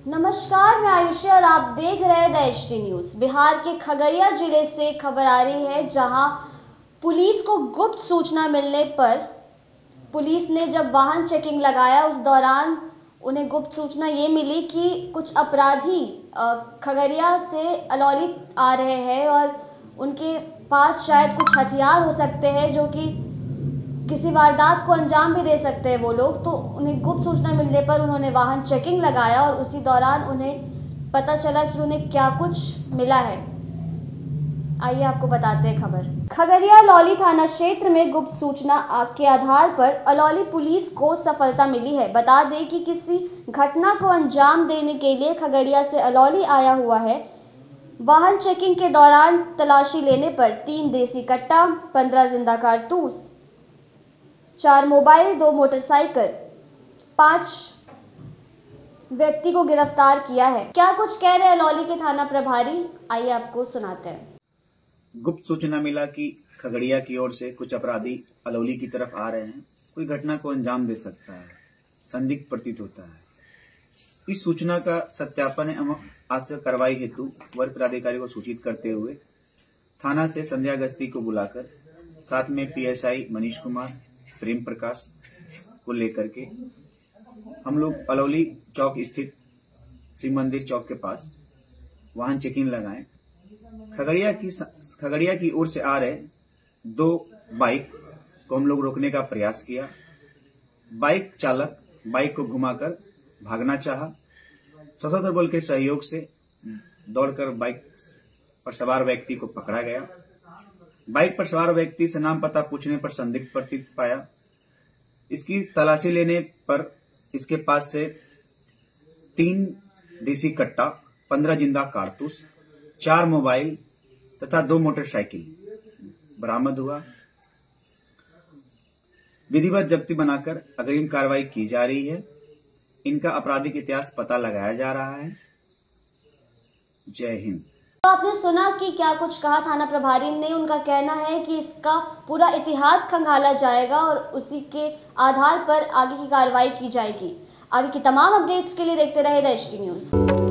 नमस्कार, मैं आयुषी और आप देख रहे हैं द HD न्यूज़। बिहार के खगड़िया जिले से खबर आ रही है, जहां पुलिस को गुप्त सूचना मिलने पर पुलिस ने जब वाहन चेकिंग लगाया, उस दौरान उन्हें गुप्त सूचना ये मिली कि कुछ अपराधी खगड़िया से अलौली आ रहे हैं और उनके पास शायद कुछ हथियार हो सकते हैं जो कि किसी वारदात को अंजाम भी दे सकते हैं वो लोग। तो उन्हें गुप्त सूचना मिलने पर उन्होंने वाहन चेकिंग लगाया और उसी दौरान उन्हें पता चला कि उन्हें क्या कुछ मिला है। आइए आपको बताते हैं खबर। खगड़िया अलौली थाना क्षेत्र में गुप्त सूचना के आधार पर अलौली पुलिस को सफलता मिली है। बता दें कि किसी घटना को अंजाम देने के लिए खगड़िया से अलौली आया हुआ है। वाहन चेकिंग के दौरान तलाशी लेने पर 3 देसी कट्टा, 15 जिंदा कारतूस, 4 मोबाइल, 2 मोटरसाइकिल, 5 व्यक्ति को गिरफ्तार किया है। क्या कुछ कह रहे हैं अलौली के थाना प्रभारी, आइए आपको सुनाते हैं। गुप्त सूचना मिला कि खगड़िया की ओर से कुछ अपराधी अलौली की तरफ आ रहे हैं। कोई घटना को अंजाम दे सकता है, संदिग्ध प्रतीत होता है। इस सूचना का सत्यापन एवं आश्रय कार्रवाई हेतु वर्ग पदाधिकारी को सूचित करते हुए थाना से संध्या गस्ती को बुलाकर साथ में PSI मनीष कुमार, प्रेम प्रकाश को लेकर के हम लोग अलौली चौक स्थित शिव मंदिर चौक के पास वाहन चेकिंग लगाए। खगड़िया की ओर से आ रहे 2 बाइक को हम लोग रोकने का प्रयास किया। बाइक चालक बाइक को घुमाकर भागना चाहा। सशस्त्र बल के सहयोग से दौड़कर बाइक पर सवार व्यक्ति को पकड़ा गया। बाइक पर सवार व्यक्ति से नाम पता पूछने पर संदिग्ध प्रतीत पाया। इसकी तलाशी लेने पर इसके पास से 3 देसी कट्टा, 15 जिंदा कारतूस, 4 मोबाइल तथा 2 मोटरसाइकिल बरामद हुआ। विधिवत जब्ती बनाकर अग्रिम कार्रवाई की जा रही है। इनका आपराधिक इतिहास पता लगाया जा रहा है। जय हिंद। तो आपने सुना कि क्या कुछ कहा थाना प्रभारी ने। उनका कहना है कि इसका पूरा इतिहास खंगाला जाएगा और उसी के आधार पर आगे की कार्रवाई की जाएगी। आगे की तमाम अपडेट्स के लिए देखते रहे द HD न्यूज़।